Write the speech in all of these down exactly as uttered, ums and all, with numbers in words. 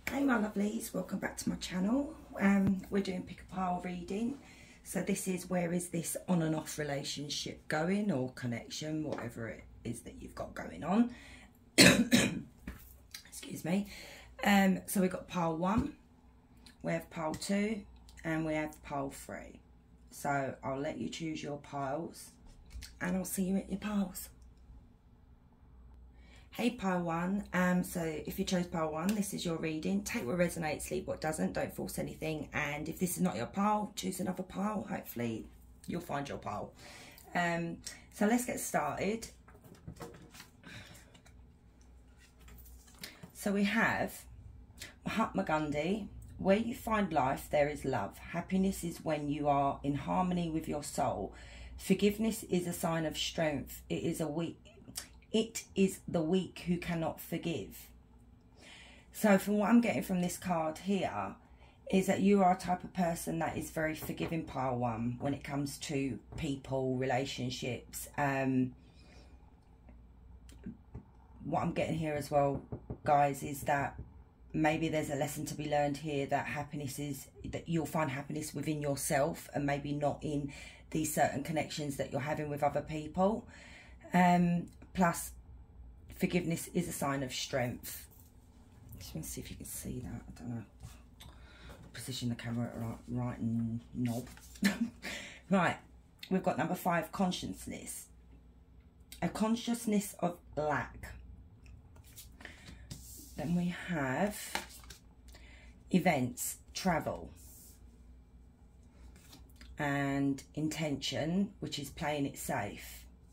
Hey my lovelies, welcome back to my channel. Um, we're doing pick a pile reading. So this is where is this on and off relationship going, or connection, whatever it is that you've got going on. Excuse me. Um, so we've got pile one, we have pile two, and we have pile three. So I'll let you choose your piles and I'll see you at your piles. Hey pile one, um, so if you chose pile one, this is your reading. Take what resonates, leave what doesn't, don't force anything. And if this is not your pile, choose another pile. Hopefully you'll find your pile. Um, so let's get started. So we have Mahatma Gandhi. Where you find life, there is love. Happiness is when you are in harmony with your soul. Forgiveness is a sign of strength. It is a weak It is the weak who cannot forgive. So from what I'm getting from this card here is that you are a type of person that is very forgiving, pile one, when it comes to people, relationships. Um, what I'm getting here as well, guys, is that maybe there's a lesson to be learned here, that happiness is, that you'll find happiness within yourself and maybe not in these certain connections that you're having with other people. Um, Plus, forgiveness is a sign of strength. Just want to see if you can see that. I don't know. Position the camera right, right and knob. Right. We've got number five, consciousness. A consciousness of lack. Then we have events, travel. And intention, which is playing it safe.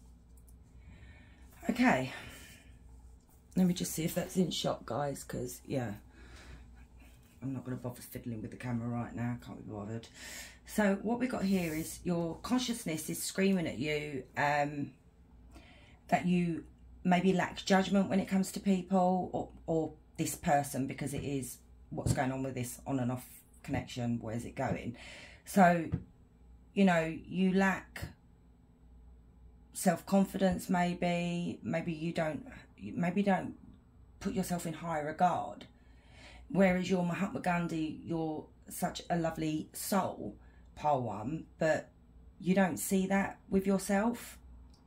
Okay, let me just see if that's in shot, guys, because, yeah, I'm not going to bother fiddling with the camera right now. I can't be bothered. So what we got here is your consciousness is screaming at you um, that you maybe lack judgment when it comes to people or, or this person, because it is what's going on with this on and off connection. Where's it going? So, you know, you lack self-confidence, maybe maybe you don't maybe don't put yourself in high regard, whereas you're Mahatma Gandhi, you're such a lovely soul, pile one, but you don't see that with yourself.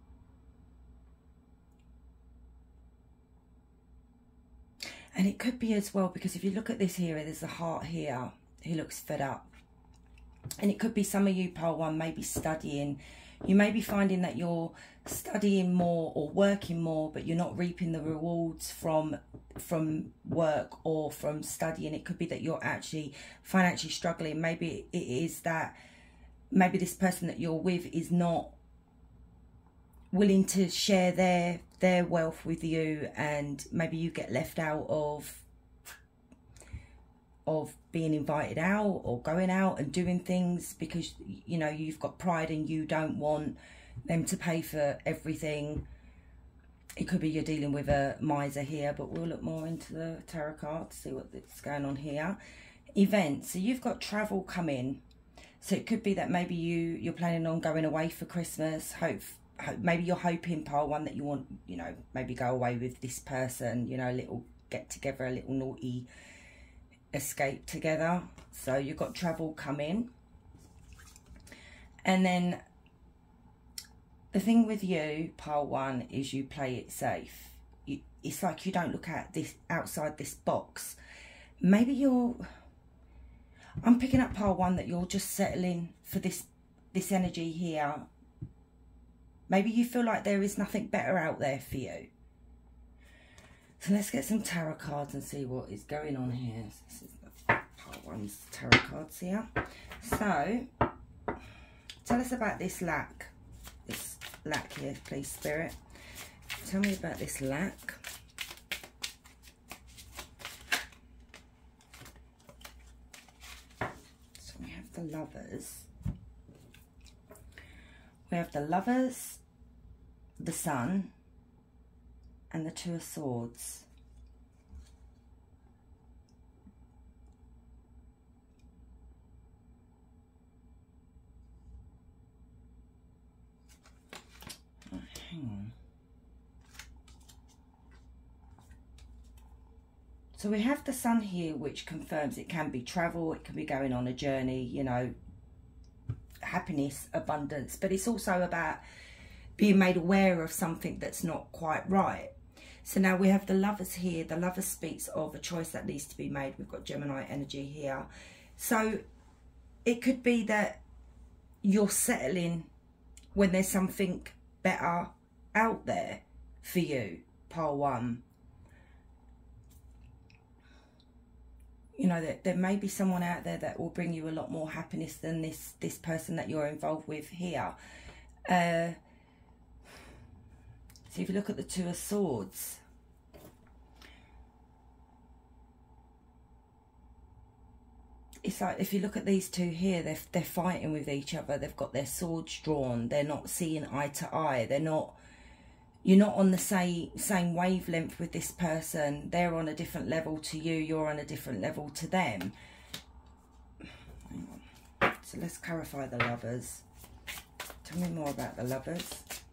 And it could be as well, because if you look at this here, there's a heart here. He looks fed up, and it could be some of you, pile one, maybe studying. You may be finding that you're studying more or working more, but you're not reaping the rewards from from work or from studying. It could be that you're actually financially struggling. Maybe it is that maybe this person that you're with is not willing to share their their wealth with you, and maybe you get left out of of being invited out or going out and doing things because, you know, you've got pride and you don't want them to pay for everything. It could be you're dealing with a miser here, but we'll look more into the tarot card to see what's going on here. Events. So you've got travel coming. So it could be that maybe you, you're planning on going away for Christmas. Hope, hope maybe you're hoping, pile one, that you want, you know, maybe go away with this person, you know, a little get together, a little naughty escape together. So you've got travel coming. And then the thing with you, pile one, is you play it safe. You, it's like you don't look at this outside this box. Maybe you're, I'm picking up, pile one, that you're just settling for this this energy here. Maybe you feel like there is nothing better out there for you. So let's get some tarot cards and see what is going on here. This is the part one's tarot cards here. So, tell us about this lack. This lack here, please, Spirit. Tell me about this lack. So we have the Lovers. We have the Lovers, the Sun, and the Two of Swords. Oh, hang on. So we have the Sun here, which confirms it can be travel, it can be going on a journey, you know, happiness, abundance, but it's also about being made aware of something that's not quite right. So now we have the Lovers here. The Lovers speaks of a choice that needs to be made. We've got Gemini energy here. So it could be that you're settling when there's something better out there for you, pile one. You know, that there may be someone out there that will bring you a lot more happiness than this, this person that you're involved with here. Uh, so if you look at the Two of Swords, it's like, if you look at these two here, they're, they're fighting with each other. They've got their swords drawn. They're not seeing eye to eye. They're not, you're not on the same, same wavelength with this person. They're on a different level to you. You're on a different level to them. Hang on. So let's clarify the Lovers. Tell me more about the Lovers.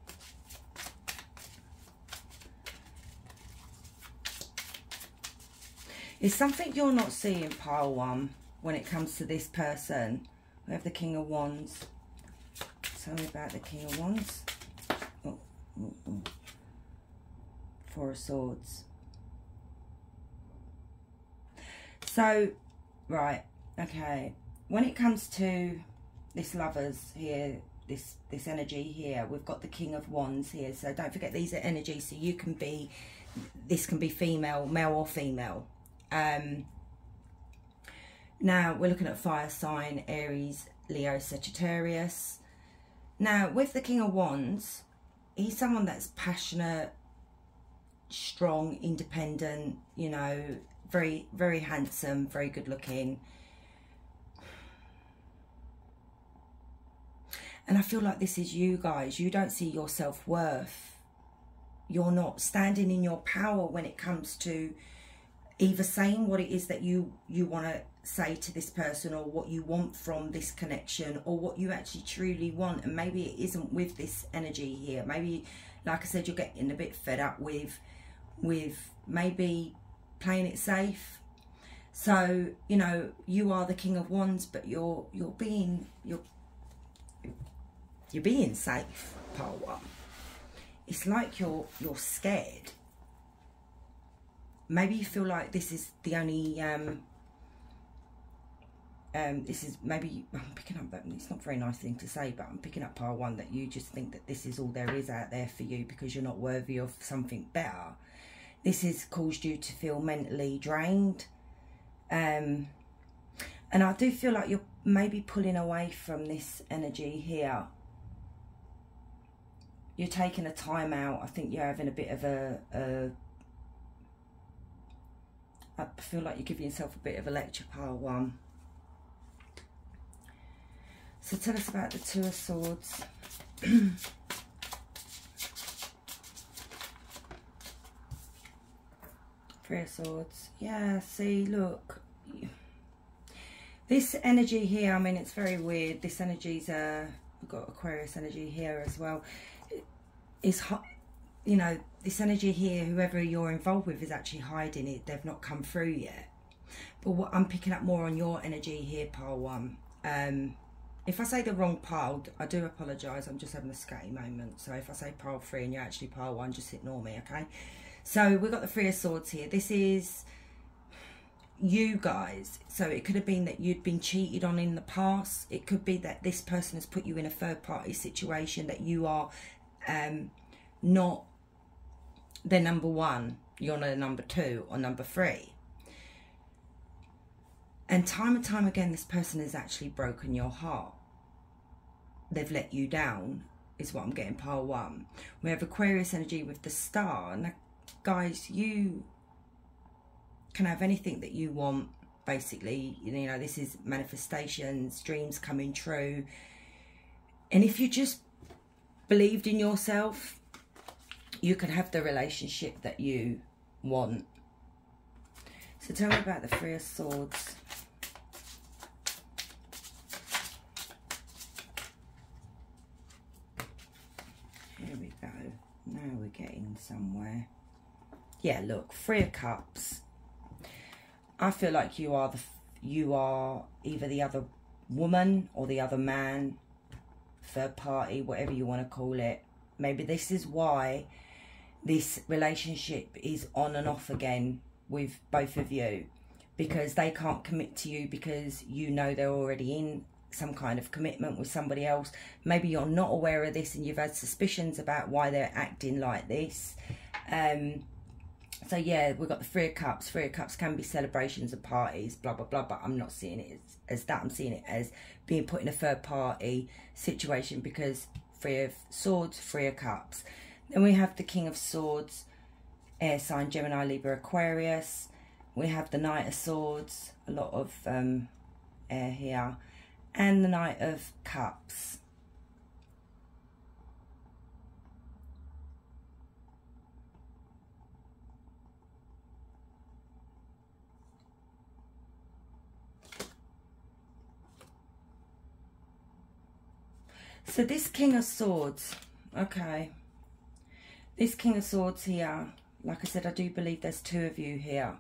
It's something you're not seeing, pile one, when it comes to this person. We have the King of Wands. Tell me about the King of Wands. Oh, oh, oh. Four of Swords. So, right, okay. When it comes to this Lovers here, this this energy here, we've got the King of Wands here. So don't forget, these are energies. So you can be, this can be female, male or female. Um, now we're looking at fire sign, Aries, Leo, Sagittarius. Now with the King of Wands, he's someone that's passionate, strong, independent, you know, very, very handsome, very good looking. And I feel like this is you guys. You don't see your self-worth. You're not standing in your power when it comes to either saying what it is that you, you want to say to this person, or what you want from this connection, or what you actually truly want. And maybe it isn't with this energy here. Maybe, like I said, you're getting a bit fed up with with maybe playing it safe. So, you know, you are the King of Wands, but you're you're being you're you're being safe, pile one. It's like you're you're scared. Maybe you feel like this is the only um um this is maybe I'm picking up that it's not a very nice thing to say, but I'm picking up pile one that you just think that this is all there is out there for you because you're not worthy of something better. This has caused you to feel mentally drained. Um, and I do feel like you're maybe pulling away from this energy here. You're taking a time out. I think you're having a bit of a, a... I feel like you're giving yourself a bit of a lecture, pile one. So tell us about the Two of Swords. Three of Swords. Yeah, see, look. This energy here, I mean, it's very weird. This energy's, uh, we've got Aquarius energy here as well. It's, you know, this energy here, whoever you're involved with is actually hiding it. They've not come through yet. But what I'm picking up more on your energy here, pile one. Um, if I say the wrong pile, I do apologise. I'm just having a scatty moment. So if I say pile three and you're actually pile one, just ignore me, okay? So we've got the Three of Swords here. This is you guys. So it could have been that you'd been cheated on in the past. It could be that this person has put you in a third party situation, that you are um, not their number one. You're their number two or number three. And time and time again, this person has actually broken your heart. They've let you down, is what I'm getting, pile one. We have Aquarius energy with the Star. Now, guys, you can have anything that you want, basically. You know, this is manifestations, dreams coming true. And if you just believed in yourself, you can have the relationship that you want. So tell me about the Three of Swords. Here we go. Now we're getting somewhere. Yeah, look, Three of Cups. I feel like you are the you are either the other woman or the other man, third party, whatever you want to call it. Maybe this is why this relationship is on and off again with both of you, because they can't commit to you because you know they're already in some kind of commitment with somebody else. Maybe you're not aware of this and you've had suspicions about why they're acting like this. Um, so yeah, we've got the Three of Cups. Three of Cups can be celebrations and parties, blah, blah, blah, but I'm not seeing it as, as that. I'm seeing it as being put in a third party situation, because Three of Swords, Three of Cups. Then we have the King of Swords, air sign, Gemini, Libra, Aquarius. We have the Knight of Swords, a lot of um, air here. And the Knight of Cups. So this King of Swords, okay. This King of Swords here, like I said, I do believe there's two of you here.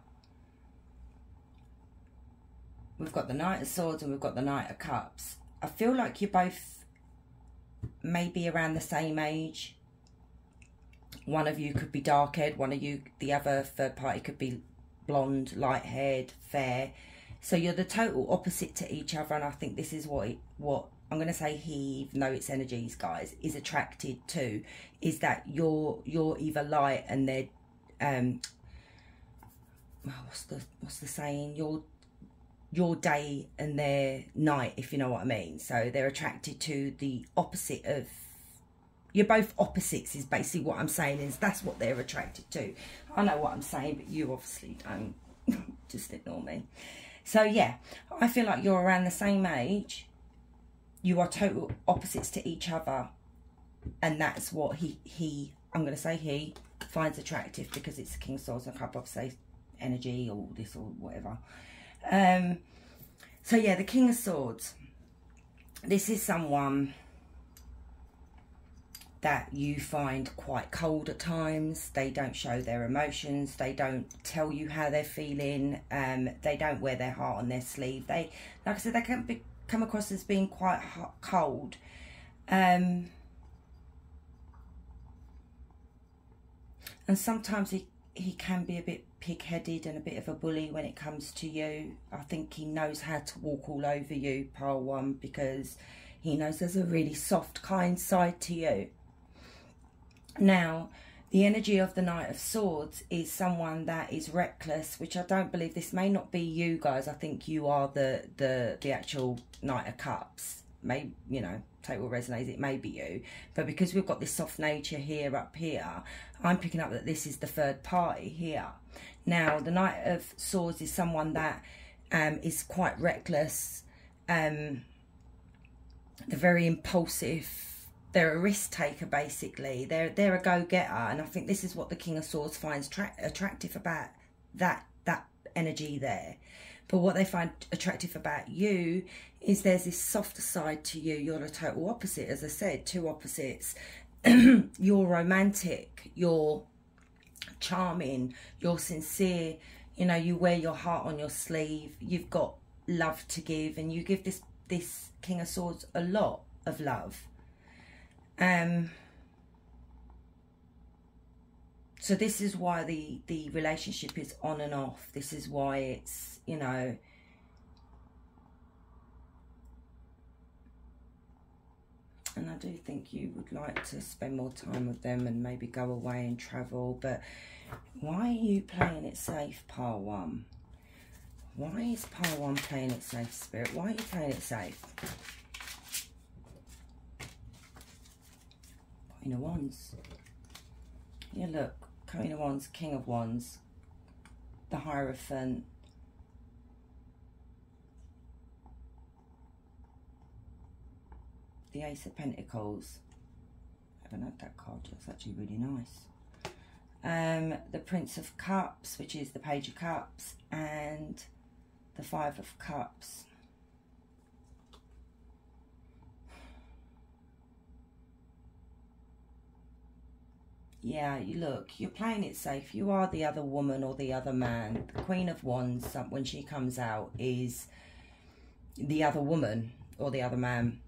We've got the Knight of Swords and we've got the Knight of Cups. I feel like you're both maybe around the same age. One of you could be dark-haired, one of you, the other third party could be blonde, light-haired, fair. So you're the total opposite to each other, and I think this is what, it, what I'm going to say he, even though it's energies, guys, is attracted to, is that you're you're either light and they're, um, what's the, what's the saying? You're your day and their night, if you know what I mean. So they're attracted to the opposite of, you're both opposites is basically what I'm saying, is that's what they're attracted to. I know what I'm saying, but you obviously don't. Just ignore me. So yeah, I feel like you're around the same age. You are total opposites to each other, and that's what he he I'm going to say he finds attractive, because it's the King of Swords and a couple of say energy or this or whatever. Um, so yeah, the King of Swords. This is someone that you find quite cold at times. They don't show their emotions. They don't tell you how they're feeling. Um, they don't wear their heart on their sleeve. They, like I said, they can be, come across as being quite hot, cold. Um, and sometimes he, he can be a bit pig-headed and a bit of a bully when it comes to you. I think he knows how to walk all over you, pile one, because he knows there's a really soft, kind side to you. Now, the energy of the Knight of Swords is someone that is reckless, which I don't believe, this may not be you guys. I think you are the the the actual Knight of Cups. May, you know, take what resonates, it may be you. But because we've got this soft nature here up here, I'm picking up that this is the third party here. Now, the Knight of Swords is someone that um, is quite reckless. Um, they're very impulsive. They're a risk taker, basically. They're they're a go-getter, and I think this is what the King of Swords finds attractive about that that energy there. But what they find attractive about you is there's this softer side to you. You're the total opposite, as I said, two opposites. You're romantic. You're charming. You're sincere. You know, you wear your heart on your sleeve. You've got love to give, and you give this this King of Swords a lot of love. Um, so this is why the, the relationship is on and off. This is why it's, you know, and I do think you would like to spend more time with them and maybe go away and travel. But why are you playing it safe, pile one? Why is pile one playing it safe, Spirit? Why are you playing it safe? Queen of Wands. Yeah, look. Queen of Wands, King of Wands. The Hierophant. The Ace of Pentacles. I haven't had that card. That's actually really nice. Um, the Prince of Cups, which is the Page of Cups. And the Five of Cups. Yeah, you look, you're playing it safe. You are the other woman or the other man. The Queen of Wands, when she comes out, is the other woman or the other man.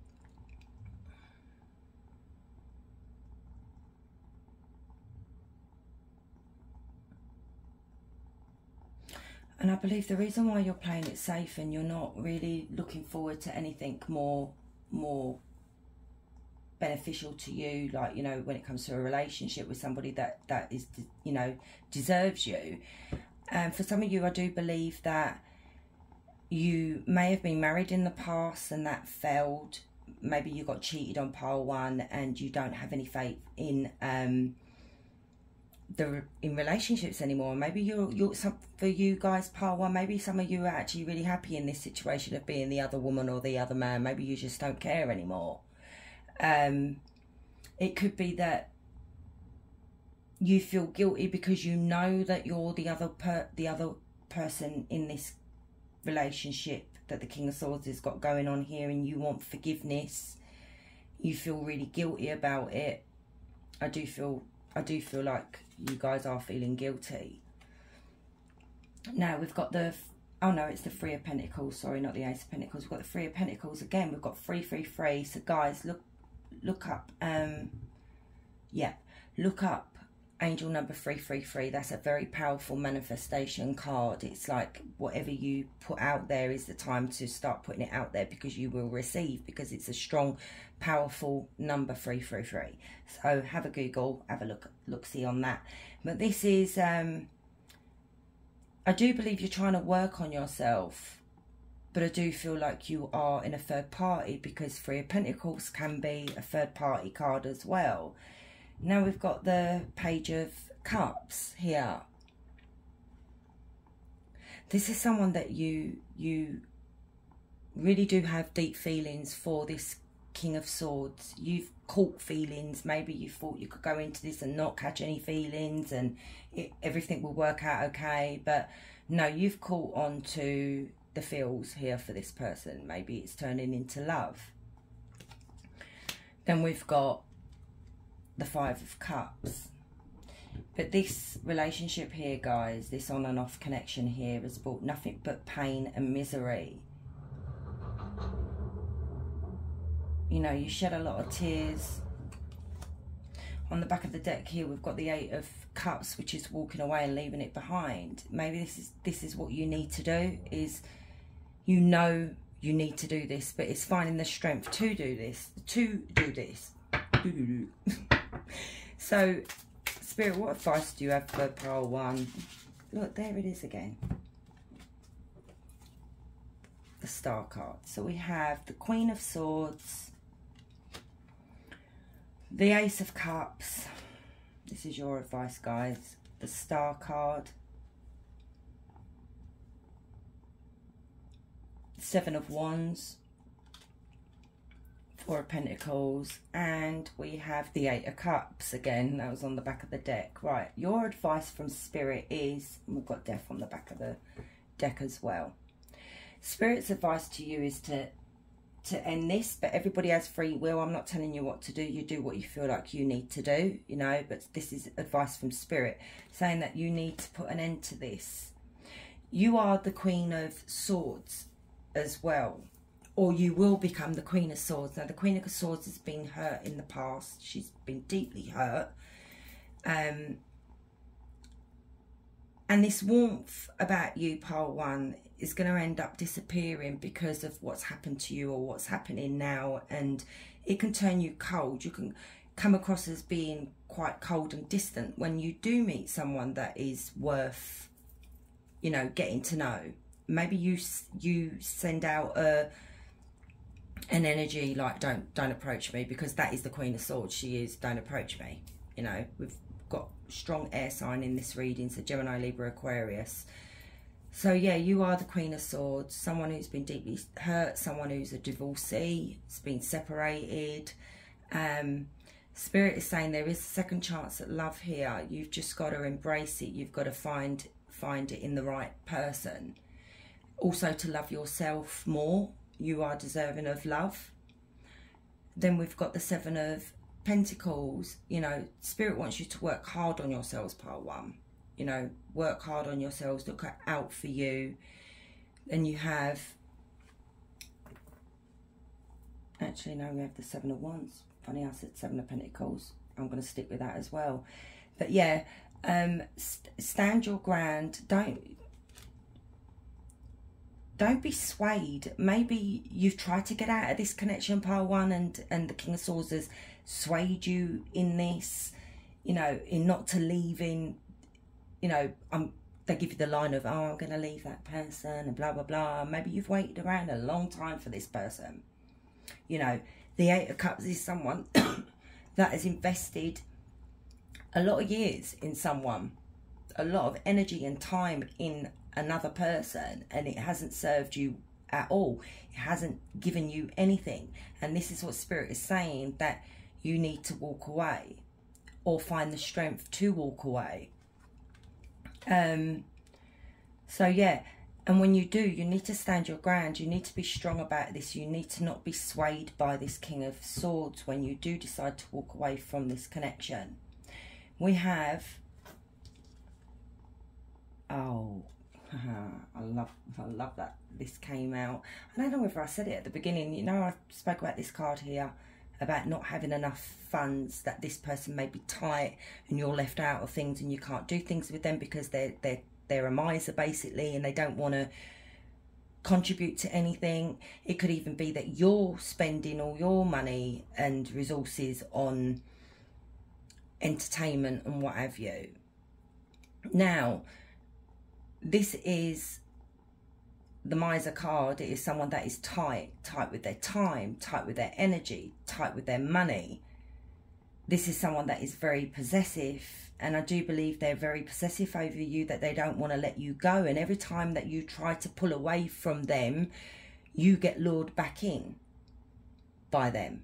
And I believe the reason why you're playing it safe and you're not really looking forward to anything more, more beneficial to you, like, you know, when it comes to a relationship with somebody that, that is, you know, deserves you. And um, for some of you, I do believe that you may have been married in the past and that failed. Maybe you got cheated on, pile one, and you don't have any faith in um the in relationships anymore. Maybe you're you're some for you guys, pile one, maybe some of you are actually really happy in this situation of being the other woman or the other man. Maybe you just don't care anymore. Um it could be that you feel guilty because you know that you're the other per the other person in this relationship that the King of Swords has got going on here, and you want forgiveness. You feel really guilty about it. I do feel I do feel like you guys are feeling guilty. Now we've got the, oh no, it's the Three of Pentacles, sorry, not the Ace of Pentacles. We've got the Three of Pentacles again. We've got three, three, three. So guys, look look up um yeah, look up angel number three three three. That's a very powerful manifestation card. It's like whatever you put out there is the time to start putting it out there, because you will receive, because it's a strong, powerful number, three three three. So have a Google, have a look look see on that. But this is um I do believe you're trying to work on yourself, but I do feel like you are in a third party, because Three of Pentacles can be a third party card as well. Now we've got the Page of Cups here. This is someone that you you really do have deep feelings for, this King of Swords. You've caught feelings. Maybe you thought you could go into this and not catch any feelings and it, everything will work out okay. But no, you've caught on to the feels here for this person. Maybe it's turning into love. Then we've got the Five of Cups. But this relationship here, guys, this on and off connection here has brought nothing but pain and misery. You know, you shed a lot of tears. On the back of the deck here, we've got the Eight of Cups, which is walking away and leaving it behind. Maybe this is this is what you need to do, is you know you need to do this, but it's finding the strength to do this, to do this. So, Spirit, what advice do you have for pile one? Look, there it is again. The Star card. So we have the Queen of Swords, the Ace of Cups. This is your advice, guys. The Star card. Seven of Wands. Four of Pentacles, and we have the Eight of Cups again. That was on the back of the deck. Right, your advice from Spirit is, and we've got Death on the back of the deck as well. Spirit's advice to you is to to end this, but everybody has free will. I'm not telling you what to do. You do what you feel like you need to do, you know, but this is advice from Spirit saying that you need to put an end to this. You are the Queen of Swords as well, or you will become the Queen of Swords. Now, the Queen of Swords has been hurt in the past. She's been deeply hurt. Um, and this warmth about you, pile one, is going to end up disappearing because of what's happened to you or what's happening now. And it can turn you cold. You can come across as being quite cold and distant when you do meet someone that is worth, you know, getting to know. Maybe you you send out a... an energy like don't don't approach me, because that is the Queen of Swords. She is don't approach me. You know, we've got strong air sign in this reading, so Gemini, Libra, Aquarius. So yeah, you are the Queen of Swords, someone who's been deeply hurt, someone who's a divorcee, has been separated. um Spirit is saying there is a second chance at love here. You've just got to embrace it. You've got to find find it in the right person. Also, to love yourself more. You are deserving of love. Then we've got the Seven of Pentacles, you know, Spirit wants you to work hard on yourselves, pile one. You know, work hard on yourselves, look out for you. Then you have, actually no, we have the Seven of Wands. Funny I said Seven of Pentacles. I'm going to stick with that as well. But yeah, um, st stand your ground. Don't, don't be swayed. Maybe you've tried to get out of this connection, pile one, and, and the King of Swords has swayed you in this, you know, in not to leaving, you know, I'm, they give you the line of, oh, I'm going to leave that person and blah, blah, blah. Maybe you've waited around a long time for this person. You know, the Eight of Cups is someone that has invested a lot of years in someone, a lot of energy and time in another person, and it hasn't served you at all. It hasn't given you anything. And this is what Spirit is saying, that you need to walk away or find the strength to walk away. Um, so yeah, and when you do, you need to stand your ground. You need to be strong about this. You need to not be swayed by this King of Swords when you do decide to walk away from this connection. We have, oh, I love, I love that this came out. I don't know whether I said it at the beginning. You know, I spoke about this card here, about not having enough funds, that this person may be tight and you're left out of things and you can't do things with them because they're, they're, they're a miser basically, and they don't want to contribute to anything. It could even be that you're spending all your money and resources on entertainment and what have you. Now, this is the miser card. It is someone that is tight, tight with their time, tight with their energy, tight with their money. This is someone that is very possessive, and I do believe they're very possessive over you, that they don't want to let you go. And every time that you try to pull away from them, you get lured back in by them.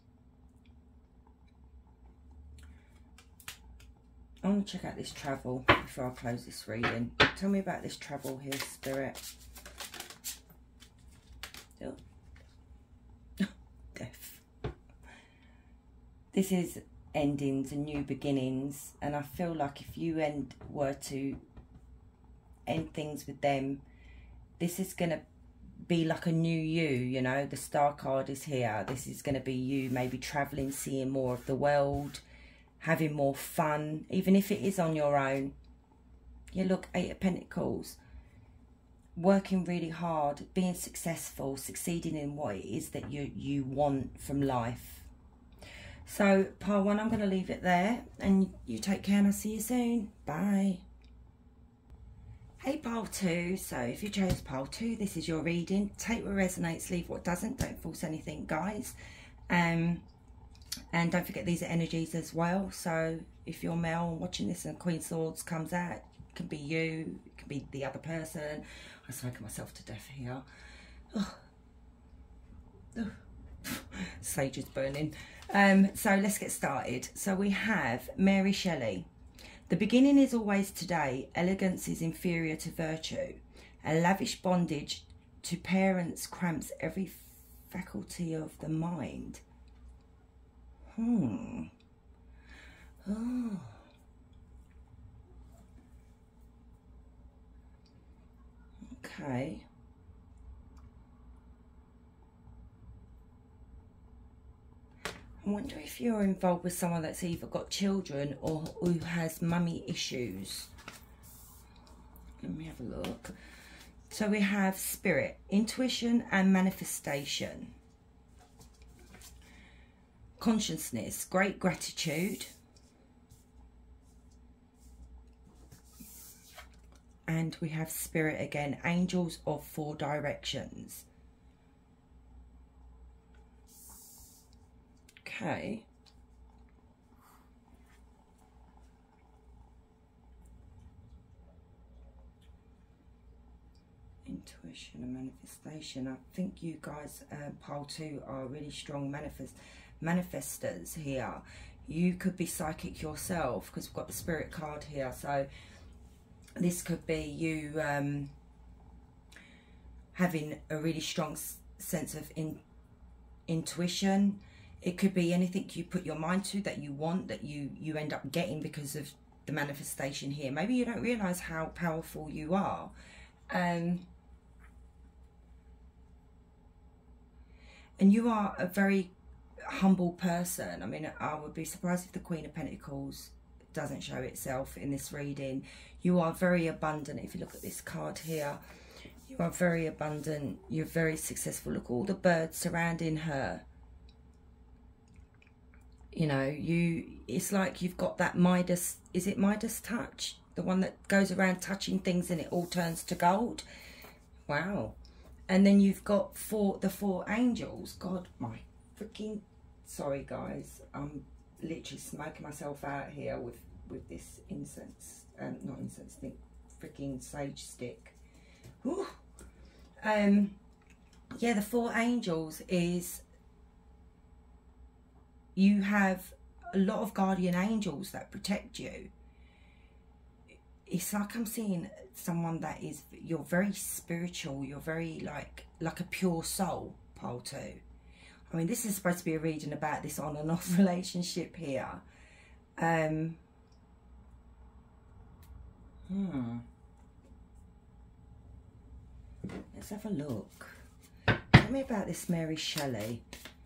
I want to check out this travel before I close this reading. Tell me about this travel here, Spirit. Oh. Death. This is endings and new beginnings, and I feel like if you end were to end things with them, this is going to be like a new you, you know. The Star card is here. This is going to be you maybe traveling, seeing more of the world, having more fun, even if it is on your own. You look, Eight of Pentacles. Working really hard, being successful, succeeding in what it is that you, you want from life. So, pile one, I'm going to leave it there. And you take care, and I'll see you soon. Bye. Hey, pile two. So, if you chose pile two, this is your reading. Take what resonates, leave what doesn't. Don't force anything, guys. Um... And don't forget, these are energies as well. So if you're male and watching this and Queen Swords comes out, it can be you, it can be the other person. I'm smoking myself to death here. Oh. Oh. Sage is burning. Um, so let's get started. So we have Mary Shelley. The beginning is always today. Elegance is inferior to virtue. A lavish bondage to parents cramps every faculty of the mind. Hmm. Oh. Okay. I wonder if you're involved with someone that's either got children or who has mummy issues. Let me have a look. So we have Spirit, intuition and manifestation. Consciousness, great gratitude. And we have Spirit again, angels of four directions. Okay. Intuition and manifestation. I think you guys, uh, pile two, are really strong manifest manifestors here. You could be psychic yourself, because we've got the Spirit card here. So this could be you um, having a really strong sense of in intuition. It could be anything you put your mind to that you want, that you, you end up getting because of the manifestation here. Maybe you don't realise how powerful you are. Um, and you are a very humble person. I mean, I would be surprised if the Queen of Pentacles doesn't show itself in this reading. You are very abundant. If you look at this card here, you are very abundant. You're very successful. Look, all the birds surrounding her. You know, you, it's like you've got that Midas, is it Midas touch? The one that goes around touching things and it all turns to gold. Wow. And then you've got four, the four angels. God, my freaking, sorry guys. I'm literally smoking myself out here with, with this incense. Um, not incense, I think freaking sage stick. Whew. Um, yeah, the four angels is, you have a lot of guardian angels that protect you. It's like I'm seeing someone that is, you're very spiritual, you're very like, like a pure soul, pile two. I mean, this is supposed to be a reading about this on and off relationship here. Um, hmm. Let's have a look. Tell me about this Mary Shelley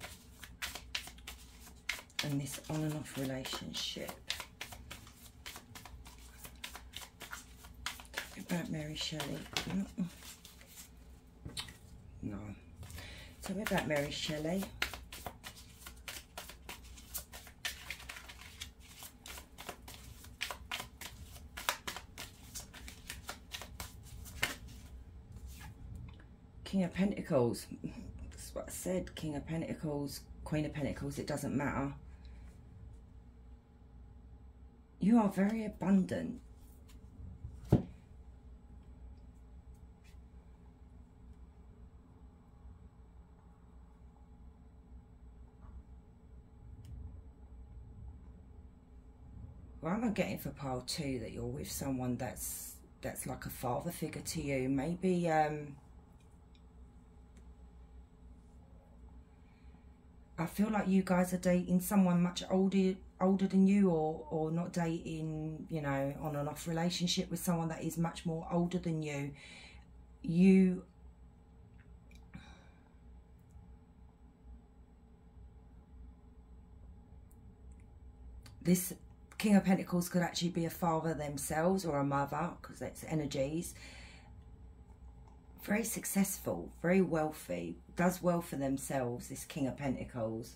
and this on and off relationship. Tell me about Mary Shelley. No. Tell me about Mary Shelley. King of Pentacles. That's what I said. King of Pentacles, Queen of Pentacles, it doesn't matter. You are very abundant. Well, I'm getting for pile two that you're with someone that's that's like a father figure to you. Maybe um I feel like you guys are dating someone much older older than you, or or not dating, you know, on and off relationship with someone that is much more older than you. You this King of Pentacles could actually be a father themselves or a mother, because that's energies. Very successful, very wealthy, does well for themselves, this King of Pentacles.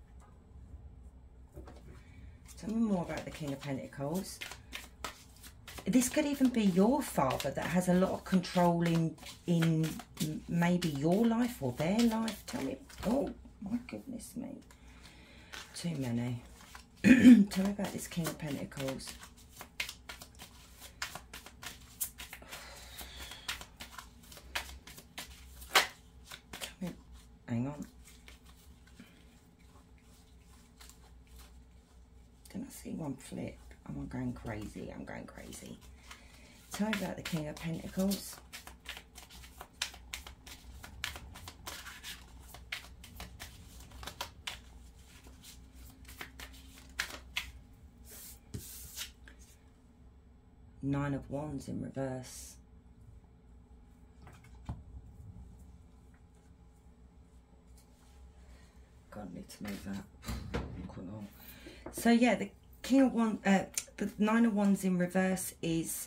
Tell me more about the King of Pentacles. This could even be your father that has a lot of control in, in maybe your life or their life. Tell me, oh my goodness me. Too many. Tell me about this King of Pentacles. Hang on. Didn't I see one flip? I'm going crazy. I'm going crazy. Tell me about the King of Pentacles. Nine of Wands in reverse. God, I need to move that. So yeah, the King of Wands, uh, the Nine of Wands in reverse is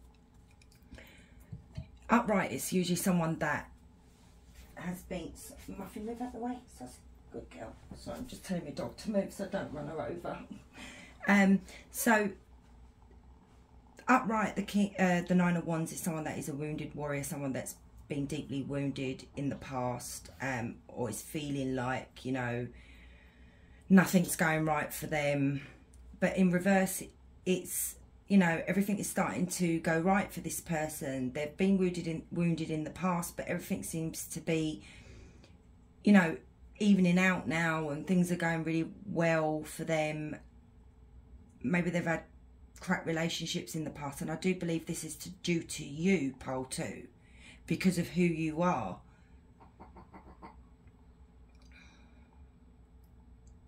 upright. It's usually someone that has been. Muffin, move out the way. So that's a good girl. So I'm just telling my dog to move so I don't run her over. Um. So upright, the king, uh, the Nine of Wands is someone that is a wounded warrior, someone that's been deeply wounded in the past, um, or is feeling like, you know, nothing's going right for them. But in reverse, it's, you know, everything is starting to go right for this person. They've been wounded in, wounded in the past, but everything seems to be, you know, evening out now, and things are going really well for them. Maybe they've had crap relationships in the past, and I do believe this is to, due to you, pile two, because of who you are.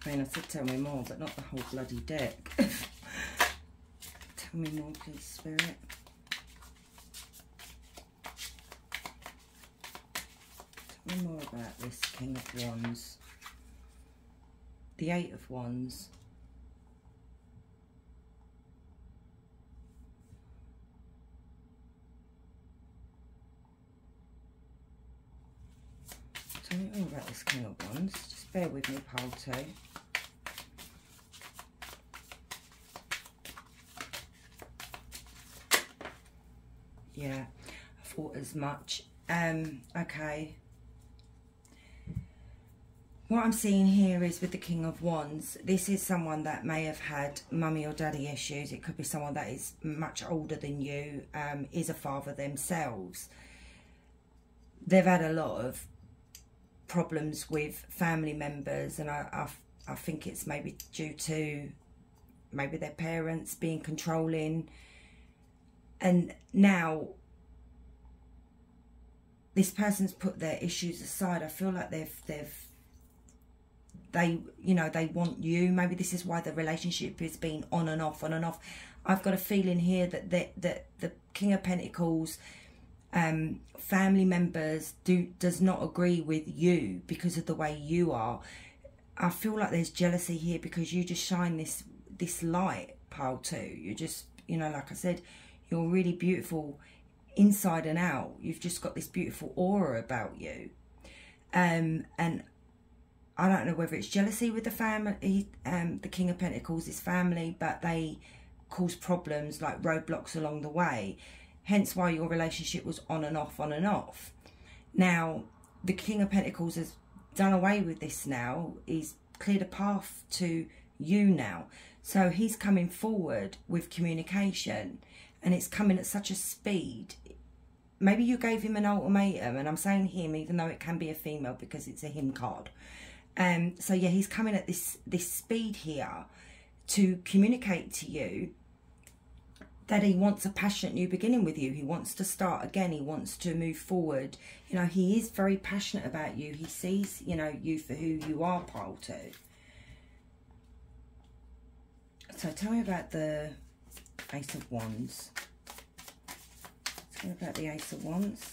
Queen. I said tell me more, but not the whole bloody deck. Tell me more, please, Spirit. Tell me more about this King of Wands. The Eight of Wands. Tell me all about this King of Wands. Just bear with me, pile two. Yeah, I thought as much. Um, okay. What I'm seeing here is with the King of Wands, this is someone that may have had mummy or daddy issues. It could be someone that is much older than you, um, is a father themselves. They've had a lot of problems with family members, and I, I, I think it's maybe due to maybe their parents being controlling. And now this person's put their issues aside. I feel like they've they've they you know they want you. Maybe this is why the relationship has been on and off, on and off. I've got a feeling here that the, that the King of Pentacles, um, family members do does not agree with you because of the way you are. I feel like there's jealousy here because you just shine this this light, pile two. You're just, you know, like I said, you're really beautiful inside and out. You've just got this beautiful aura about you. Um, and I don't know whether it's jealousy with the family, um, the King of Pentacles is family, but they cause problems like roadblocks along the way. Hence why your relationship was on and off, on and off. Now, the King of Pentacles has done away with this now. He's cleared a path to you now. So he's coming forward with communication, and it's coming at such a speed. Maybe you gave him an ultimatum, and I'm saying him even though it can be a female because it's a him card. Um, so yeah, he's coming at this, this speed here to communicate to you that he wants a passionate new beginning with you. He wants to start again. He wants to move forward. You know, he is very passionate about you. He sees, you know, you for who you are, pile two. So tell me about the Ace of Wands. Tell me about the Ace of Wands.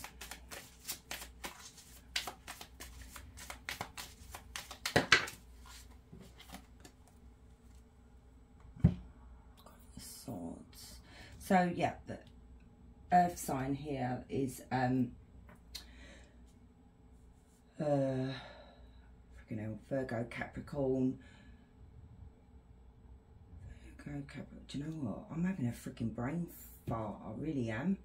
Swords. So yeah, the earth sign here is um uh freaking hell, Virgo, Capricorn. Virgo, Capricorn. Do you know what? I'm having a freaking brain fart. I really am.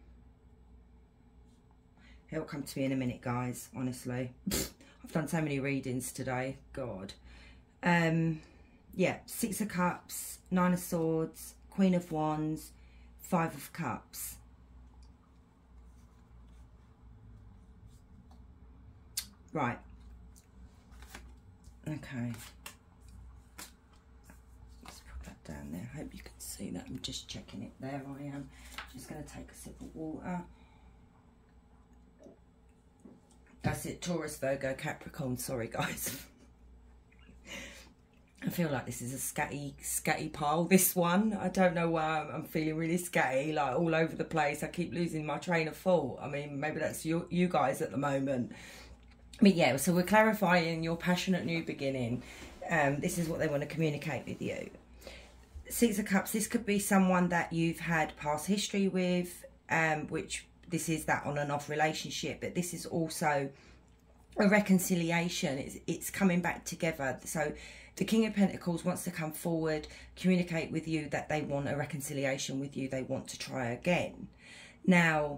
It'll come to me in a minute, guys, honestly. I've done so many readings today. God. Um yeah, Six of Cups, Nine of Swords, Queen of Wands, Five of Cups. Right. Okay. Let's put that down there. I hope you can see that. I'm just checking it. There I am. Just going to take a sip of water. That's it. Taurus, Virgo, Capricorn. Sorry, guys. I feel like this is a scatty, scatty pile, this one. I don't know why I'm feeling really scatty, like all over the place. I keep losing my train of thought. I mean, maybe that's you, you guys at the moment. But yeah, so we're clarifying your passionate new beginning. Um, this is what they want to communicate with you. Six of Cups, this could be someone that you've had past history with, um, which this is that on and off relationship. But this is also a reconciliation. It's, it's coming back together. So the King of Pentacles wants to come forward, communicate with you that they want a reconciliation with you. They want to try again. Now,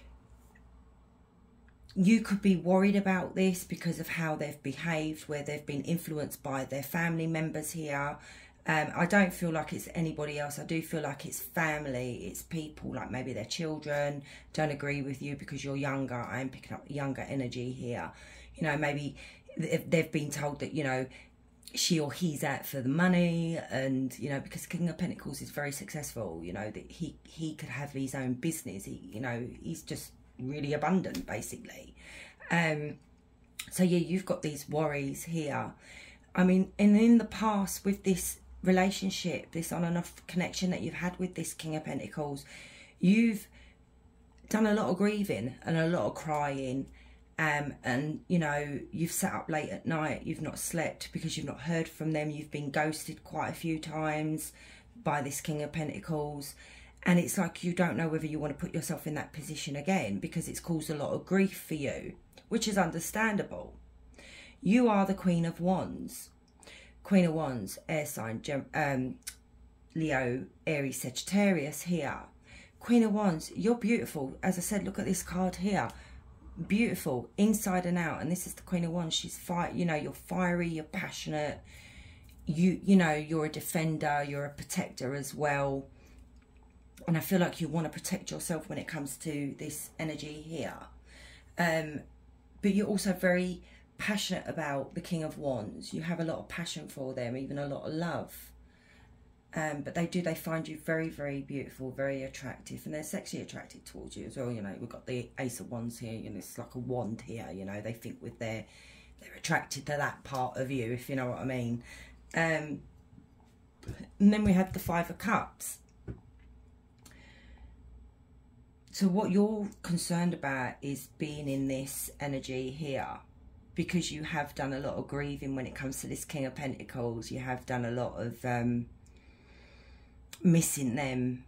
you could be worried about this because of how they've behaved, where they've been influenced by their family members here. Um, I don't feel like it's anybody else. I do feel like it's family. It's people, like maybe their children don't agree with you because you're younger. I am picking up younger energy here. You know, maybe they've been told that, you know, she or he's out for the money, and you know, because King of Pentacles is very successful, you know, that he he could have his own business. He, you know, he's just really abundant, basically. Um so yeah, you've got these worries here. I mean, and in the past with this relationship, this on and off connection that you've had with this King of Pentacles, you've done a lot of grieving and a lot of crying, um, and, you know, you've sat up late at night, you've not slept because you've not heard from them, you've been ghosted quite a few times by this King of Pentacles, and it's like you don't know whether you want to put yourself in that position again because it's caused a lot of grief for you, which is understandable. You are the Queen of Wands. Queen of Wands, air sign, Gem um, Leo, Aries, Sagittarius here. Queen of Wands, you're beautiful. As I said, look at this card here. Beautiful, inside and out. And this is the Queen of Wands. She's fire, you know, you're fiery, you're passionate. You, you know, you're a defender, you're a protector as well. And I feel like you want to protect yourself when it comes to this energy here. Um, but you're also very passionate about the King of Wands. You have a lot of passion for them, even a lot of love. Um, but they do, they find you very, very beautiful, very attractive, and they're sexually attracted towards you as well. You know, we've got the Ace of Wands here, you know, it's like a wand here, you know, they think with their, they're attracted to that part of you, if you know what I mean. Um, and then we have the Five of Cups. So what you're concerned about is being in this energy here, because you have done a lot of grieving when it comes to this King of Pentacles. You have done a lot of um, missing them.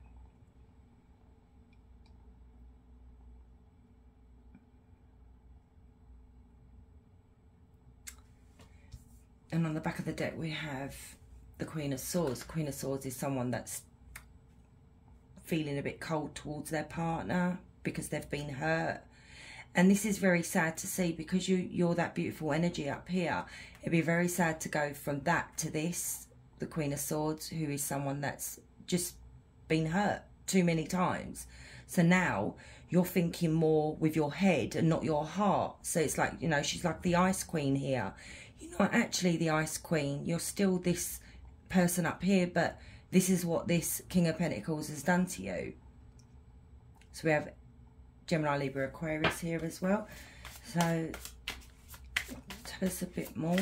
And on the back of the deck we have the Queen of Swords. The Queen of Swords is someone that's feeling a bit cold towards their partner because they've been hurt. And this is very sad to see, because you, you're that beautiful energy up here. It'd be very sad to go from that to this, the Queen of Swords, who is someone that's just been hurt too many times. So now you're thinking more with your head and not your heart. So it's like, you know, she's like the Ice Queen here. You're not actually the Ice Queen. You're still this person up here, but this is what this King of Pentacles has done to you. So we have Gemini, Libra, Aquarius here as well. So tell us a bit more.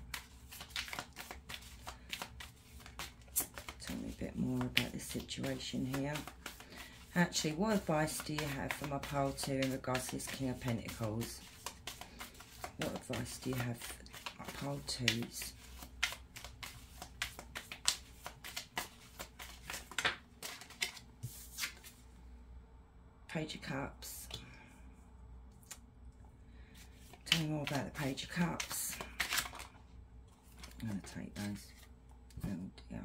Tell me a bit more about the situation here. Actually, what advice do you have for my pile two in regards to this King of Pentacles? What advice do you have for my pile twos? Page of Cups. Tell me more about the Page of Cups. I'm going to take those. Oh dear.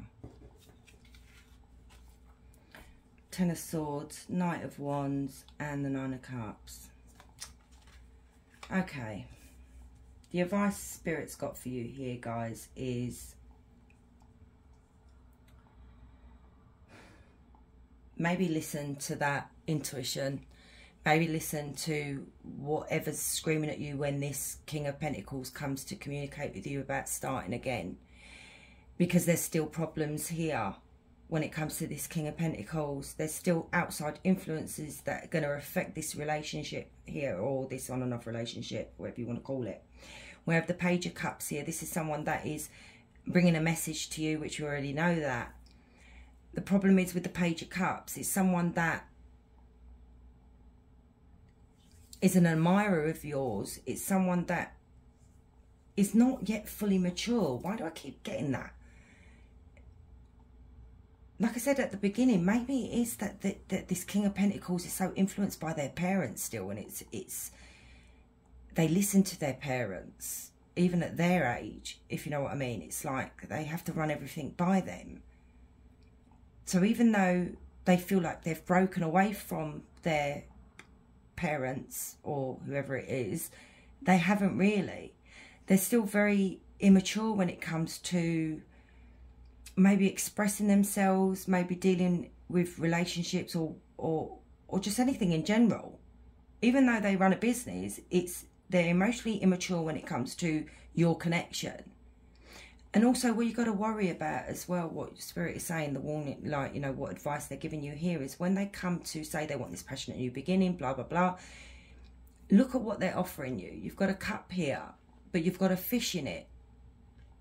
Ten of Swords, Knight of Wands, and the Nine of Cups. Okay. The advice Spirit's got for you here, guys, is maybe listen to that intuition. Maybe listen to whatever's screaming at you when this King of Pentacles comes to communicate with you about starting again. Because there's still problems here when it comes to this King of Pentacles. There's still outside influences that are going to affect this relationship here, or this on and off relationship, whatever you want to call it. We have the Page of Cups here. This is someone that is bringing a message to you, which you already know that. The problem is with the Page of Cups, it's someone that is an admirer of yours. It's someone that is not yet fully mature. Why do I keep getting that? Like I said at the beginning, maybe it is that, that, that this King of Pentacles is so influenced by their parents still, and it's it's they listen to their parents, even at their age, if you know what I mean. It's like they have to run everything by them. So even though they feel like they've broken away from their parents or whoever it is, they haven't really. They're still very immature when it comes to maybe expressing themselves, maybe dealing with relationships, or or or just anything in general. Even though they run a business, it's they're emotionally immature when it comes to your connection. And also what you've got to worry about as well, what Spirit is saying, the warning, like, you know, what advice they're giving you here is when they come to say they want this passionate new beginning, blah, blah, blah, look at what they're offering you. You've got a cup here, but you've got a fish in it.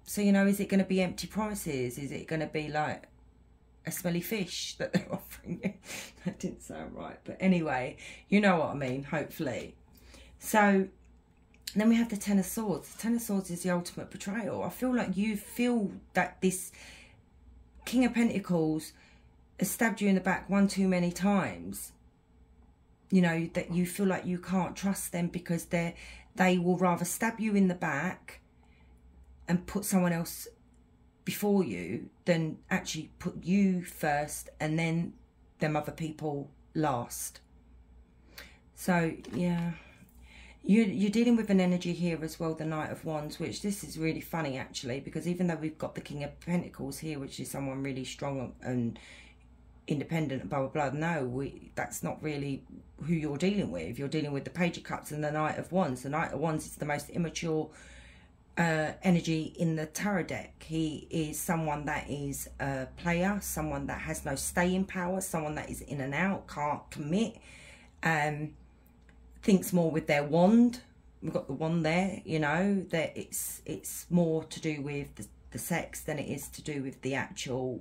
So, you know, is it going to be empty promises? Is it going to be like a smelly fish that they're offering you? That didn't sound right. But anyway, you know what I mean, hopefully. So then we have the Ten of Swords. The Ten of Swords is the ultimate betrayal. I feel like you feel that this King of Pentacles has stabbed you in the back one too many times. You know, that you feel like you can't trust them because they're, they will rather stab you in the back and put someone else before you than actually put you first and then them other people last. So, yeah. You, you're dealing with an energy here as well, the Knight of Wands, which this is really funny, actually, because even though we've got the King of Pentacles here, which is someone really strong and independent and blah, blah, blah, no, we, that's not really who you're dealing with. You're dealing with the Page of Cups and the Knight of Wands. The Knight of Wands is the most immature uh, energy in the tarot deck. He is someone that is a player, someone that has no staying power, someone that is in and out, can't commit, um, thinks more with their wand. We've got the wand there, you know, that it's it's more to do with the, the sex than it is to do with the actual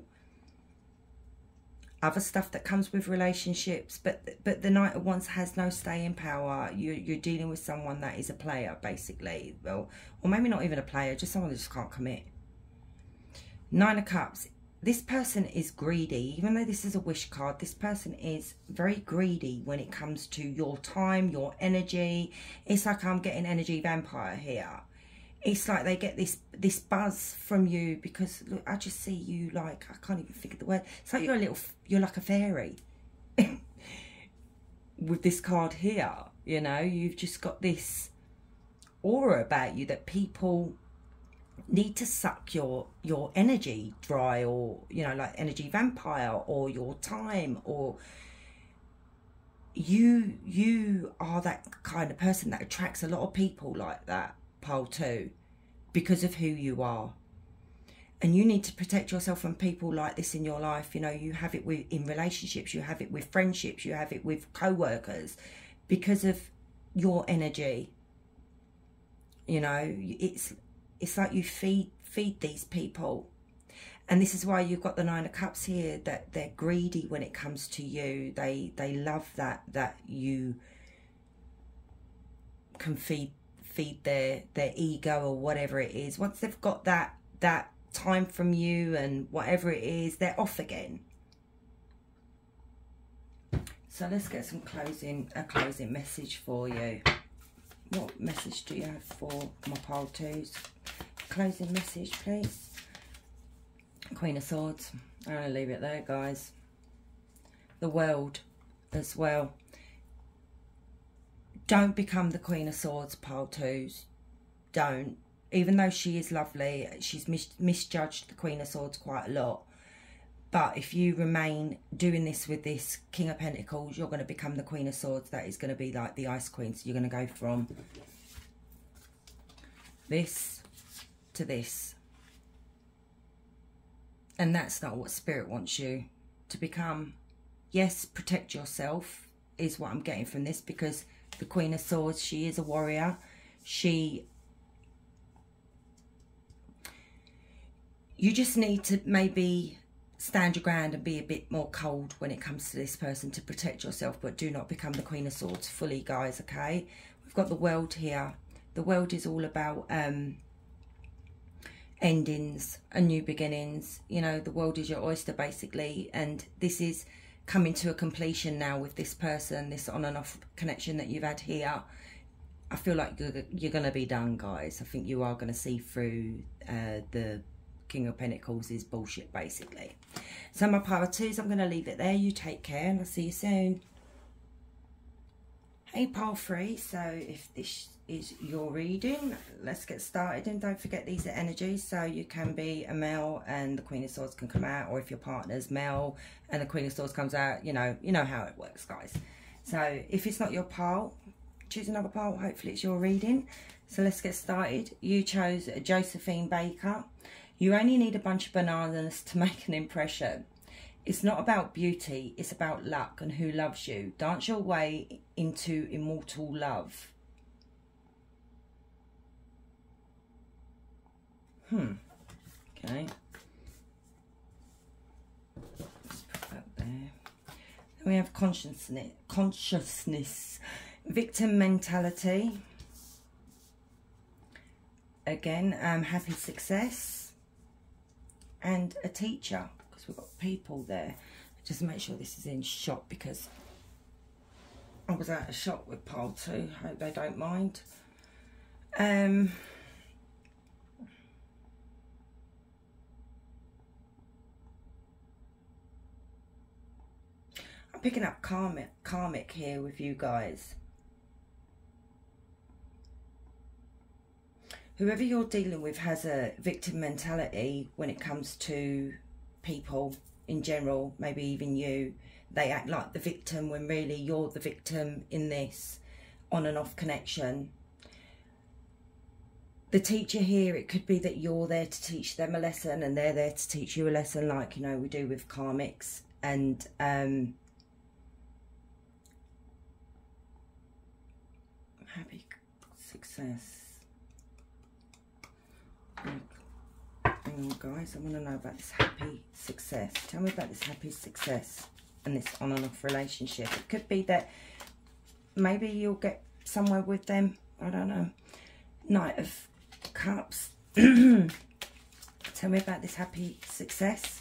other stuff that comes with relationships. But but the Knight of Wands has no staying power. You, you're dealing with someone that is a player, basically. Well, or maybe not even a player, just someone that just can't commit. Nine of Cups. This person is greedy. Even though this is a wish card, this person is very greedy when it comes to your time, your energy. It's like I'm getting energy vampire here. It's like they get this this buzz from you because, look, I just see you like, I can't even think of the word. It's like you're a little, you're like a fairy. With this card here, you know, you've just got this aura about you that people need to suck your your energy dry, or, you know, like energy vampire, or your time, or you you are that kind of person that attracts a lot of people like that, pile two, because of who you are. And you need to protect yourself from people like this in your life. You know, you have it with in relationships, you have it with friendships, you have it with co-workers, because of your energy. You know, it's it's like you feed feed these people. And this is why you've got the Nine of Cups here, that they're greedy when it comes to you. They they love that that you can feed feed their their ego or whatever it is. Once they've got that that time from you and whatever it is, they're off again. So let's get some closing a closing message for you. What message do you have for my pile twos? Closing message, please. Queen of Swords. I'm going to leave it there, guys. The World as well. Don't become the Queen of Swords, pile twos. Don't. Even though she is lovely, she's mis misjudged the Queen of Swords quite a lot. But if you remain doing this with this King of Pentacles, you're going to become the Queen of Swords. That is going to be like the Ice Queen. So you're going to go from this to this. And that's not what Spirit wants you to become. Yes, protect yourself is what I'm getting from this, because the Queen of Swords, she is a warrior. She... You just need to maybe stand your ground and be a bit more cold when it comes to this person to protect yourself, but do not become the Queen of Swords fully, guys, okay? We've got the World here. The World is all about um, endings and new beginnings. You know, the world is your oyster, basically, and this is coming to a completion now with this person, this on and off connection that you've had here. I feel like you're, you're going to be done, guys. I think you are going to see through uh, the King of Pentacles is bullshit, basically. So my power twos, I'm going to leave it there. You take care and I'll see you soon. Hey, pile three. So if this is your reading, let's get started. And don't forget, these are energies. So you can be a male and the Queen of Swords can come out, or if your partner's male and the Queen of Swords comes out, you know, you know how it works, guys. So if it's not your pile, choose another pile. Hopefully it's your reading. So let's get started. You chose Josephine Baker. You only need a bunch of bananas to make an impression. It's not about beauty, it's about luck and who loves you. Dance your way into immortal love. Hmm. Okay. Let's put that there. Then we have consciousness, consciousness, victim mentality. Again, um, happy success. And a teacher, because we've got people there. Just make sure this is in shot, because I was out of shot with pile two. Hope they don't mind. Um, I'm picking up karmic, karmic here with you guys. Whoever you're dealing with has a victim mentality when it comes to people in general, maybe even you. They act like the victim when really you're the victim in this on and off connection. The teacher here, it could be that you're there to teach them a lesson and they're there to teach you a lesson, like, you know, we do with karmics. And um, happy success. Hang on, guys, I want to know about this happy success. Tell me about this happy success and this on and off relationship. It could be that maybe you'll get somewhere with them. I don't know. Knight of Cups. Tell me about this happy success.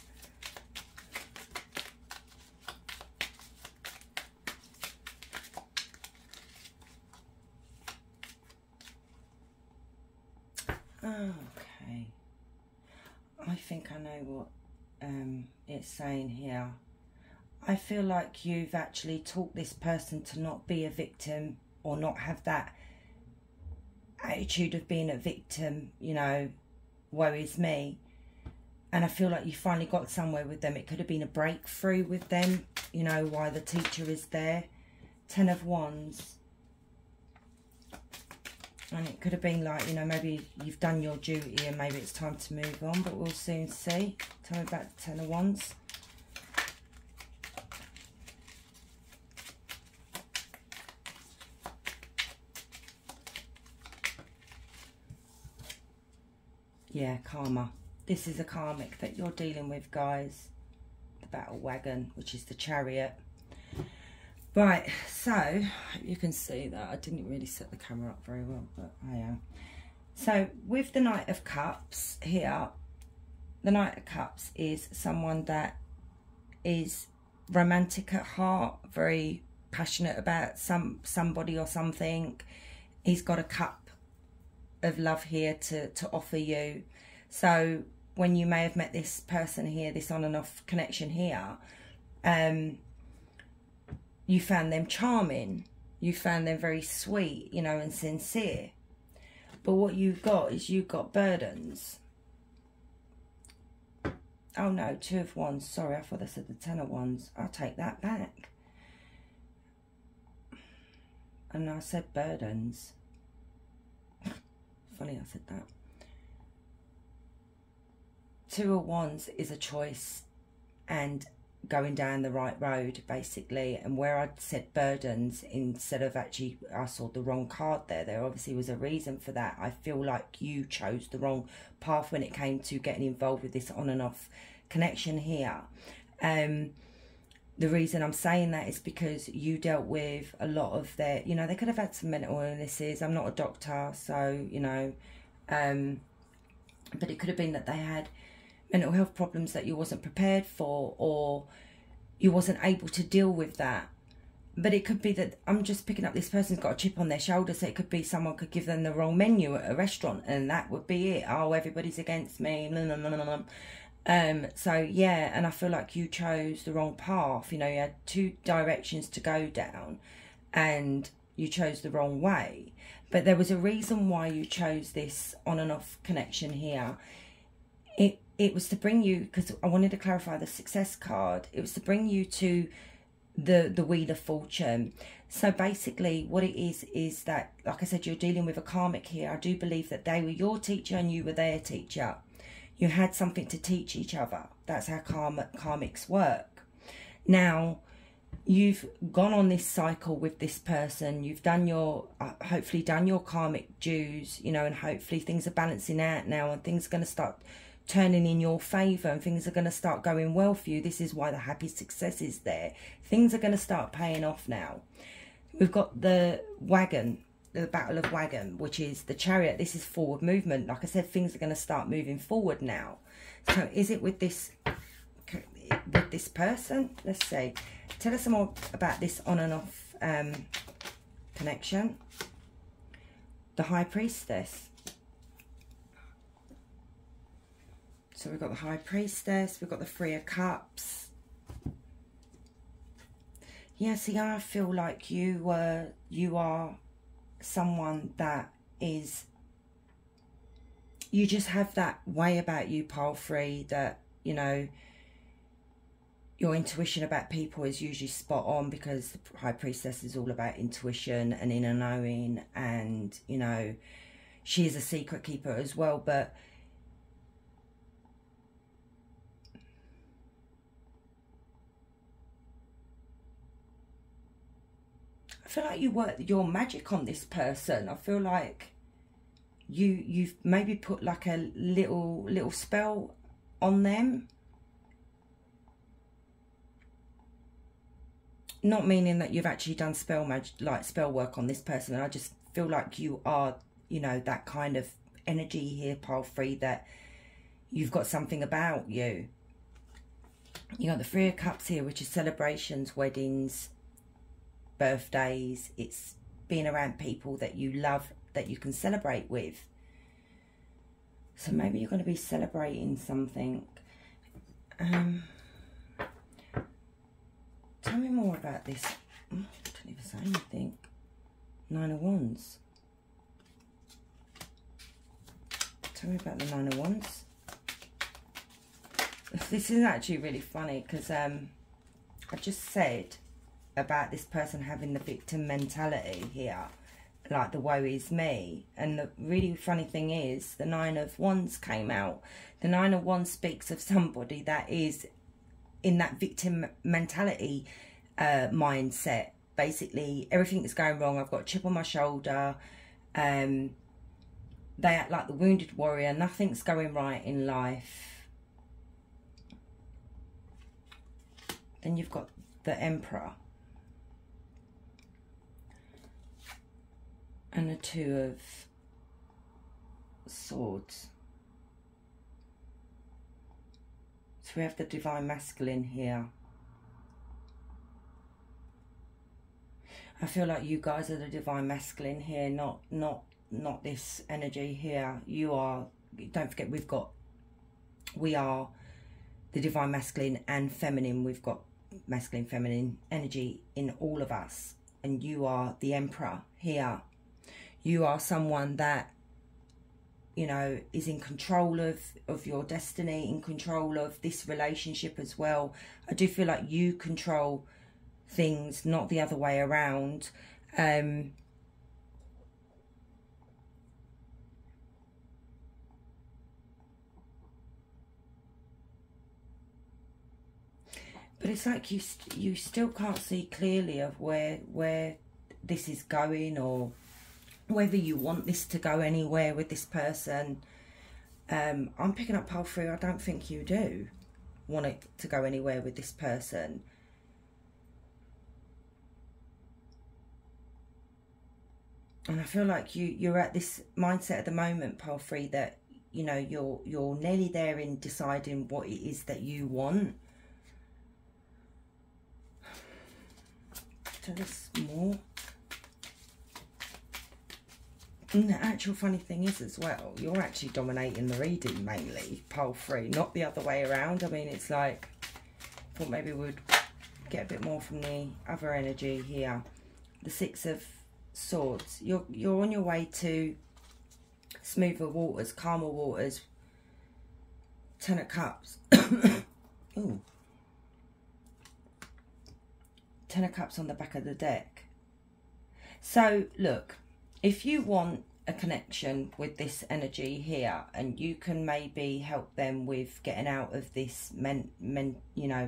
Okay. I think I know what um, it's saying here. I feel like you've actually taught this person to not be a victim, or not have that attitude of being a victim, you know, woe is me. And I feel like you finally got somewhere with them. It could have been a breakthrough with them, you know, why the teacher is there. Ten of Wands. And it could have been like, you know, maybe you've done your duty and maybe it's time to move on, but we'll soon see. Tell me about the Ten of Wands. Yeah, karma. This is a karmic that you're dealing with, guys. The battle wagon, which is the Chariot. Right, so you can see that I didn't really set the camera up very well, but I am. So with the Knight of Cups here, the Knight of Cups is someone that is romantic at heart, very passionate about some somebody or something. He's got a cup of love here to, to offer you. So when you may have met this person here, this on and off connection here, um, you found them charming, you found them very sweet, you know, and sincere. But what you've got is you've got burdens. Oh no, Two of Wands. Sorry, I thought I said the Ten of Wands. I'll take that back. And I said burdens. Funny I said that. Two of Wands is a choice and going down the right road, basically. And where I said burdens instead of actually, I saw the wrong card there. There obviously was a reason for that. I feel like you chose the wrong path when it came to getting involved with this on and off connection here. Um, the reason I'm saying that is because you dealt with a lot of their, you know, they could have had some mental illnesses. I'm not a doctor, so, you know, um, but it could have been that they had mental health problems that you wasn't prepared for, or you wasn't able to deal with that. But it could be that I'm just picking up this person's got a chip on their shoulder, so it could be someone could give them the wrong menu at a restaurant and that would be it. Oh, everybody's against me. Blah, blah, blah, blah, blah. Um, so yeah, and I feel like you chose the wrong path. You know, you had two directions to go down and you chose the wrong way. But there was a reason why you chose this on and off connection here. It It was to bring you, because I wanted to clarify the success card, it was to bring you to the, the Wheel of Fortune. So basically what it is, is that, like I said, you're dealing with a karmic here. I do believe that they were your teacher and you were their teacher. You had something to teach each other. That's how karma, karmics work. Now, you've gone on this cycle with this person. You've done your, uh, hopefully done your karmic dues, you know, and hopefully things are balancing out now and things are going to start turning in your favour, and things are going to start going well for you. This is why the happy success is there. Things are going to start paying off now. We've got the wagon, the battle of wagon, which is the chariot. This is forward movement. Like I said, things are going to start moving forward now. So is it with this with this person? Let's see. Tell us some more about this on and off um, connection. The High Priestess. So we've got the High Priestess. We've got the Three of Cups. Yeah, see, I feel like you uh, you are someone that is, you just have that way about you, pile three, that, you know, your intuition about people is usually spot on, because the High Priestess is all about intuition and inner knowing, and, you know, she is a secret keeper as well. But I feel like you work your magic on this person. I feel like you you've maybe put like a little little spell on them. Not meaning that you've actually done spell magic, like spell work on this person. I just feel like you are, you know, that kind of energy here, pile three, that you've got something about you. You got the Three of Cups here, which is celebrations, weddings, birthdays. It's being around people that you love, that you can celebrate with. So maybe you're going to be celebrating something. Um, tell me more about this. Oh, I can't even say anything. Nine of Wands. Tell me about the Nine of Wands. This is actually really funny, because um, I just said about this person having the victim mentality here, like the woe is me. And the really funny thing is, the Nine of Wands came out. The Nine of Wands speaks of somebody that is in that victim mentality uh, mindset. Basically, everything is going wrong. I've got a chip on my shoulder. Um, they act like the wounded warrior. Nothing's going right in life. Then you've got the Emperor. And the Two of Swords. So we have the Divine Masculine here. I feel like you guys are the Divine Masculine here, not not not this energy here. You are, don't forget, we've got, we are the Divine Masculine and Feminine. We've got masculine, feminine energy in all of us. And you are the Emperor here. You are someone that, you know, is in control of, of your destiny, in control of this relationship as well. I do feel like you control things, not the other way around. Um, but it's like you st you still can't see clearly of where where this is going, or whether you want this to go anywhere with this person. Um, I'm picking up pile three. I don't think you do want it to go anywhere with this person. And I feel like you, you're at this mindset at the moment, pile three, that, you know, you're, you're nearly there in deciding what it is that you want. Tell us more. And the actual funny thing is as well, you're actually dominating the reading mainly, pile three, not the other way around. I mean, it's like, I thought maybe we'd get a bit more from the other energy here. The Six of Swords. You're, you're on your way to smoother waters, calmer waters. Ten of Cups. Ooh. Ten of Cups on the back of the deck. So, look. If you want a connection with this energy here, and you can maybe help them with getting out of this, men, men, you know,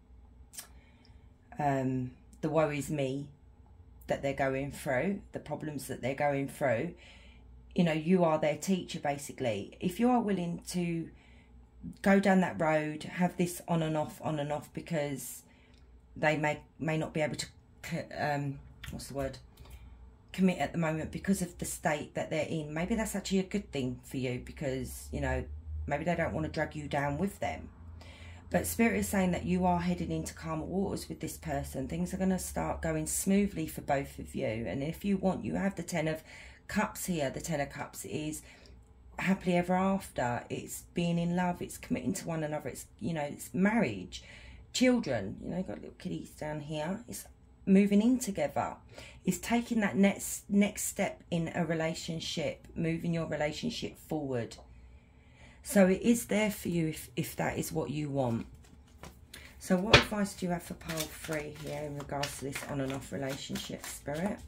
um, the woe is me that they're going through, the problems that they're going through, you know, you are their teacher, basically. If you are willing to go down that road, have this on and off, on and off, because they may may not be able to, um, what's the word, commit at the moment because of the state that they're in. Maybe that's actually a good thing for you, because, you know, maybe they don't want to drag you down with them. But Spirit is saying that you are heading into calmer waters with this person. Things are going to start going smoothly for both of you. And if you want, you have the Ten of Cups here. The Ten of Cups is happily ever after. It's being in love. It's committing to one another. It's, you know, it's marriage, children. You know, you've got little kiddies down here. It's moving in together. It's taking that next next step in a relationship, moving your relationship forward. So it is there for you if, if that is what you want. So what advice do you have for pile three here in regards to this on and off relationship, Spirit?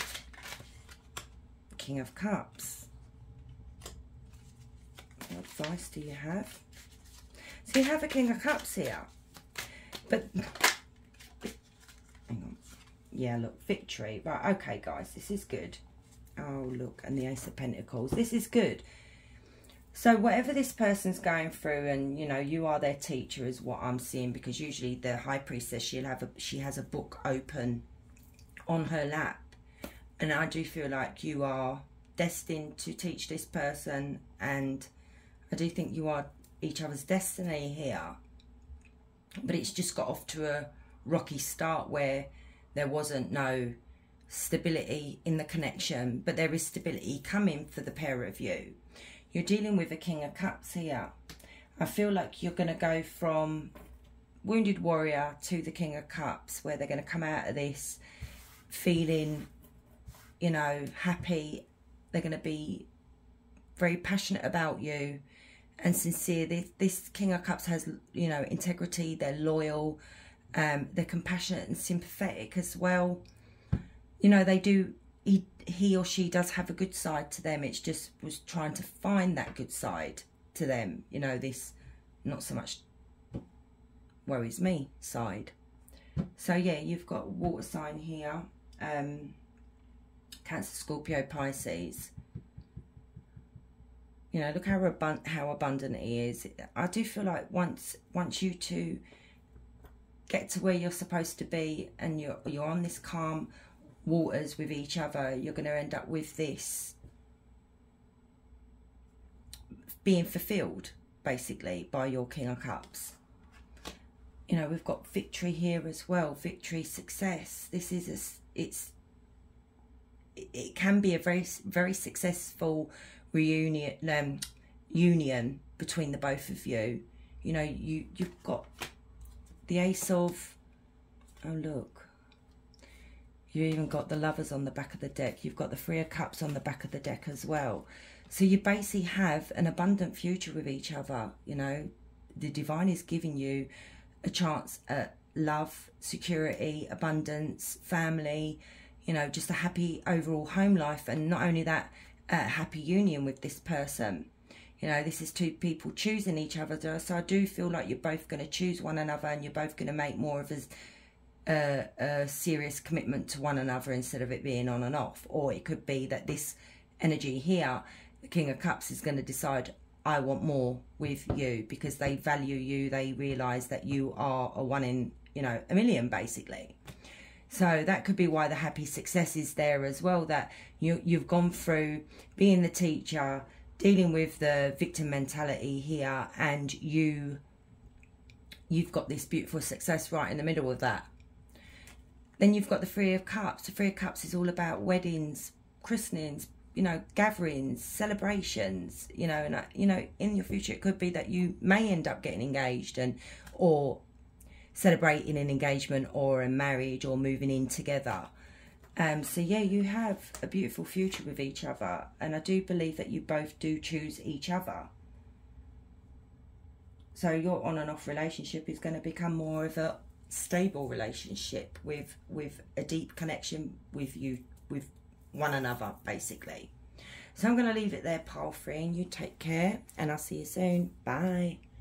King of Cups. What advice do you have? So you have a King of Cups here. But, hang on. Yeah, look, victory. Right, okay, guys, this is good. Oh, look, and the Ace of Pentacles. This is good. So whatever this person's going through, and, you know, you are their teacher is what I'm seeing, because usually the High Priestess, she'll have a, she has a book open on her lap. And I do feel like you are destined to teach this person, and I do think you are each other's destiny here. But it's just got off to a rocky start where there wasn't no stability in the connection, but there is stability coming for the pair of you. You're dealing with a King of Cups here. I feel like you're going to go from Wounded Warrior to the King of Cups, where they're going to come out of this feeling, you know, happy. They're going to be very passionate about you and sincere. This, this King of Cups has, you know, integrity. They're loyal. Um, they're compassionate and sympathetic as well. You know, they do... He, he or she does have a good side to them. It's just was trying to find that good side to them. You know, this not so much worries me side. So, yeah, you've got water sign here. Um, Cancer, Scorpio, Pisces. You know, look how, abund how abundant he is. I do feel like once once you two get to where you're supposed to be, and you're, you're on this calm waters with each other, you're going to end up with this being fulfilled basically by your King of Cups. You know, we've got victory here as well. Victory, success. This is a, it's it can be a very very successful reunion um, union between the both of you. You know, you you've got the Ace of, oh look, you even got the Lovers on the back of the deck. You've got the Three of Cups on the back of the deck as well. So you basically have an abundant future with each other. You know, the Divine is giving you a chance at love, security, abundance, family, you know, just a happy overall home life. And not only that, a happy union with this person. You know, this is two people choosing each other. So I do feel like you're both going to choose one another, and you're both going to make more of a... A, a serious commitment to one another instead of it being on and off. Or it could be that this energy here, the King of Cups, is going to decide, I want more with you, because they value you. They realise that you are a one in, you know, a million basically. So that could be why the happy success is there as well, that you, you've gone through being the teacher, dealing with the victim mentality here, and you, you've got this beautiful success right in the middle of that. Then you've got the Three of Cups. The Three of Cups is all about weddings, christenings, you know, gatherings, celebrations, you know, and, you know, in your future, it could be that you may end up getting engaged and, or celebrating an engagement or a marriage or moving in together. Um, so, yeah, you have a beautiful future with each other. And I do believe that you both do choose each other. So your on and off relationship is going to become more of a stable relationship with with a deep connection with you, with one another basically. So I'm going to leave it there, pile three, and you take care, and I'll see you soon. Bye.